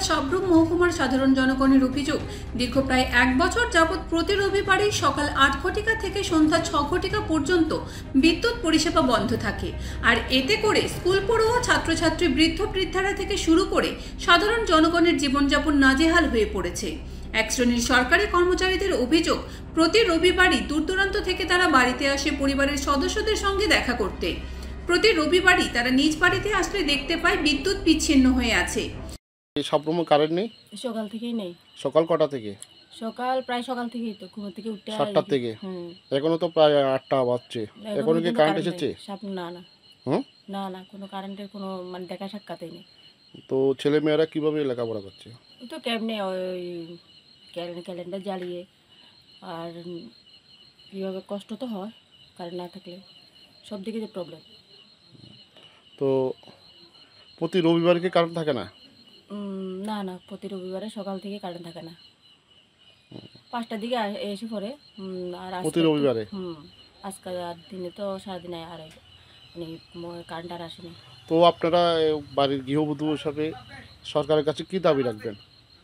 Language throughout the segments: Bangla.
সাবরুম মহকুমার সাধারণ জনগণের অভিযোগ, দীর্ঘ প্রায় 1 বছর যাবৎ প্রতি রবিবারই সকাল 8 ঘটিকা থেকে সন্ধ্যা 6 ঘটিকা পর্যন্ত বিদ্যুৎ পরিষেবা বন্ধ থাকে। আর এতে করে স্কুল পড়ুয়া ছাত্রছাত্রী, বৃদ্ধ বৃদ্ধারা থেকে শুরু করে সাধারণ জনগণের জীবনযাপন নাজেহাল হয়ে পড়েছে। এক শ্রেণীর সরকারি কর্মচারীদের অভিযোগ, প্রতি রবিবারই দূর দূরান্ত থেকে তারা বাড়িতে আসে পরিবারের সদস্যদের সঙ্গে দেখা করতে। প্রতি রবিবারই তারা নিজ বাড়িতে আসলে দেখতে পায় বিদ্যুৎ বিচ্ছিন্ন হয়ে আছে। সাবরুম কারেন্ট নেই? সকাল থেকেই নেই। সকাল কটা থেকে? প্রায় সকাল থেকেই তো, ঘুম থেকে উঠতে 7টা থেকে। এখনো তো প্রায় 8টা বাজছে, এখনো কি কারেন্ট এসেছে? না না না না, কোনো কারেন্টের কোনো মানে দেখা সাক্ষাৎই নেই। তো ছেলে মেয়েরা কিভাবে লেখাপড়া করছে? ওই তো কেমনে ওই ক্যালেন্ডার জ্বালিয়ে, আর কীভাবে কষ্ট তো হয় কারেন্ট না থাকলে, সব দিকে যে প্রবলেম। তো প্রতি রবিবার কি কারেন্ট থাকে না? না না, প্রতি রবিবারে সকাল থেকে কারেন্ট থাকে না, 5টার দিকে এসে পড়ে। আর প্রতি রবিবারে? আজকাল আর দিনে তো সারাদিন আর মানে কারেন্ট আর আসেনি। তো আপনারা বাড়ির গৃহবধূ হিসাবে সরকারের কাছে কি দাবি রাখবেন?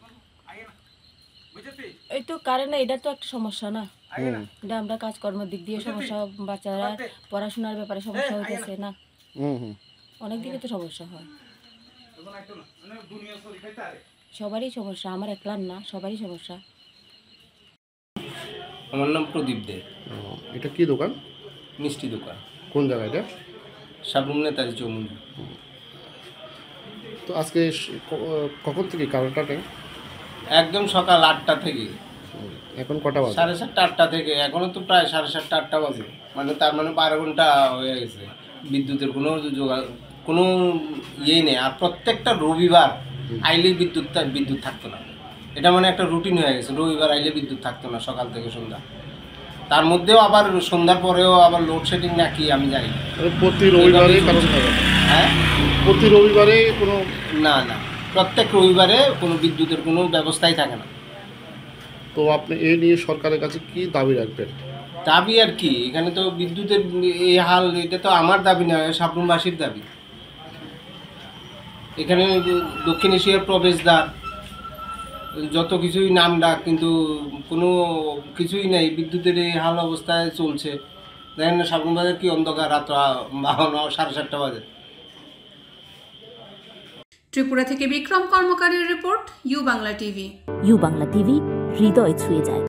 এই তো কারেন্ট, এটা তো একটা সমস্যা না, এটা আমরা কাজকর্মের দিক দিয়ে সমস্যা, বাচ্চারা পড়াশোনার ব্যাপারে সমস্যা হইতেছে না, অনেক দিকে তো সমস্যা হয়, সবারই সমস্যা, আমার একলার না, সবারই সমস্যা। আমার নাম প্রদীপ দে। এটা কি দোকান? মিষ্টি দোকান। কোন জায়গায় এটা? সাবরুম নেতাজি চৌমুহনী। তো আজকে কখন থেকে কারেন্টটা নেই? একদম সকাল 8টা থেকে। এখন কটা বাজে? 7:30 8টা থেকে, এখনো তো প্রায় 7:30 8টা বাজে, মানে তার মানে 12 ঘন্টা হয়ে গেছে। বিদ্যুতের কোনো ইয়েই নেই। আর প্রত্যেকটা রবিবার আইলেই বিদ্যুৎ থাকতো না, এটা মানে একটা রুটিন হয়ে গেছে। রবিবার আইলে বিদ্যুৎ থাকতো না সকাল থেকে সন্ধ্যা, তার মধ্যেও আবার সন্ধ্যার পরেও আবার লোডশেডিং নাকি আমি জানি না। প্রতি রবিবারে কারেন্ট থাকে? হ্যাঁ, প্রতি রবিবারে কোনো? না না, প্রত্যেক রবিবারে কোনো বিদ্যুতের কোনো ব্যবস্থাই থাকে না। তো আপনি এই নিয়ে সরকারের কাছে কি দাবি রাখবেন? দাবি আর কি, এখানে তো বিদ্যুতের এই হাল, এটা তো আমার দাবি না, সাবরুমবাসীর দাবি। এখানে দক্ষিণ এশিয়ার প্রবেশদ্বার, যত কিছুই নাম ডাক, কিন্তু কোনো কিছুই নেই। বিদ্যুতের এই হাল অবস্থায় চলছে। দেখেন সাবরুম বাজার কি অন্ধকার, রাত 7:30 বাজে। ত্রিপুরা থেকে বিক্রম কর্মকারের report, U Bangla TV. U Bangla TV, হৃদয় ছুঁয়ে যায়।